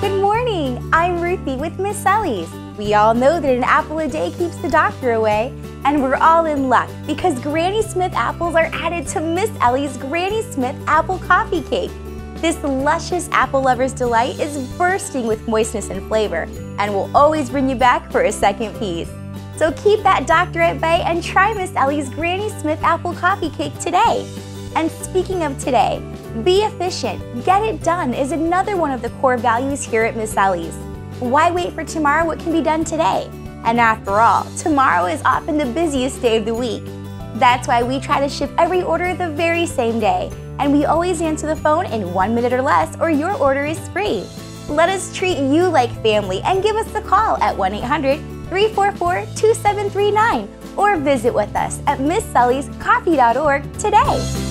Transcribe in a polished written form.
Good morning! I'm Ruthie with Miss Ellie's. We all know that an apple a day keeps the doctor away, and we're all in luck because Granny Smith apples are added to Miss Ellie's Granny Smith Apple Coffee Cake. This luscious apple lover's delight is bursting with moistness and flavor and will always bring you back for a second piece. So keep that doctor at bay and try Miss Ellie's Granny Smith Apple Coffee Cake today. And speaking of today, be efficient, get it done is another one of the core values here at Miss Ellie's. Why wait for tomorrow what can be done today? And after all, tomorrow is often the busiest day of the week. That's why we try to ship every order the very same day, and we always answer the phone in 1 minute or less or your order is free. Let us treat you like family and give us a call at 1-800-344-2739 or visit with us at MissSellysCoffee.org today.